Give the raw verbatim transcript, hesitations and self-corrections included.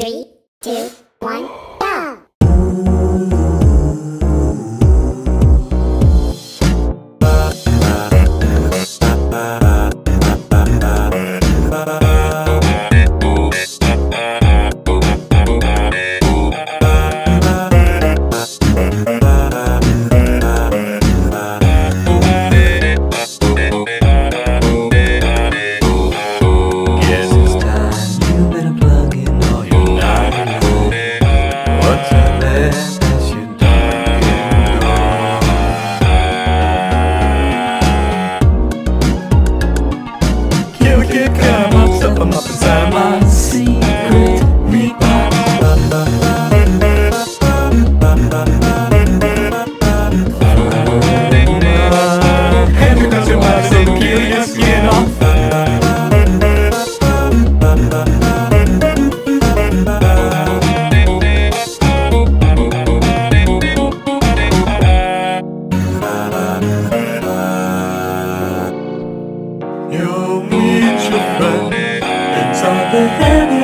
Three, two, one, go! Come up, stuff them up inside my secret meatball. Hand you touch your mouth and peel your skin off. You'll meet your friend inside the heavy